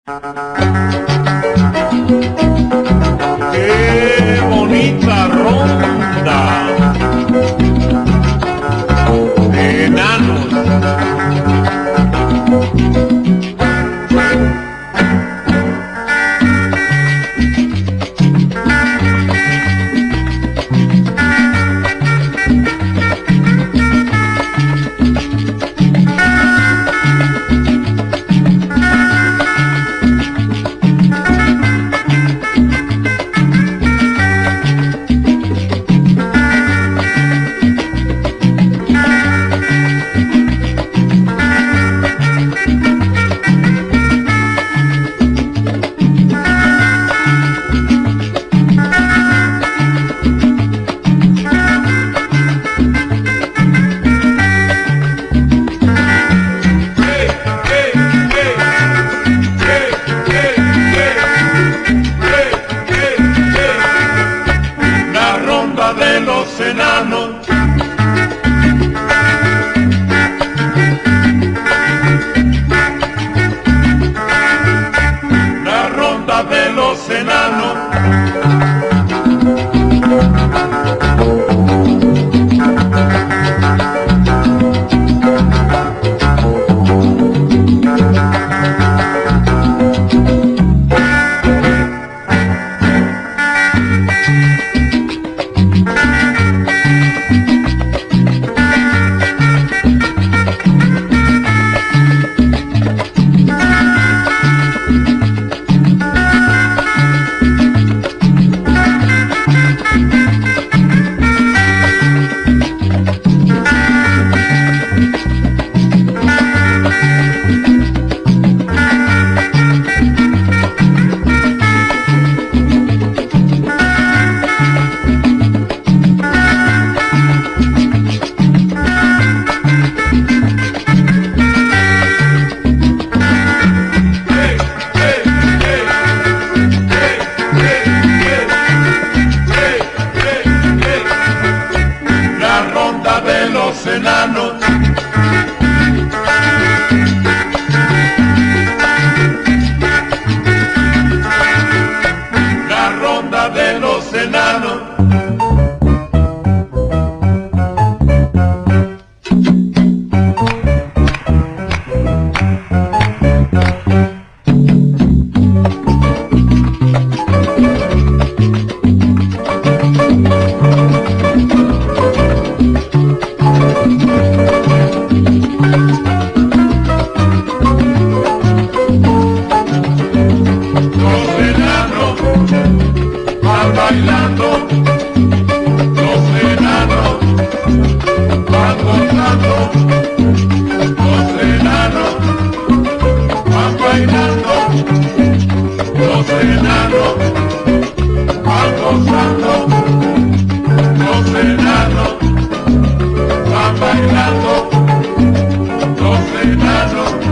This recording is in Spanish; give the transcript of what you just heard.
¡Qué bonita ronda de enanos! De los enanos, la ronda de los enanos. De los enanos, la ronda de los enanos. Bailando, los enanos van gozando, los enanos van bailando, los enanos van gozando, los enanos van bailando, los enanos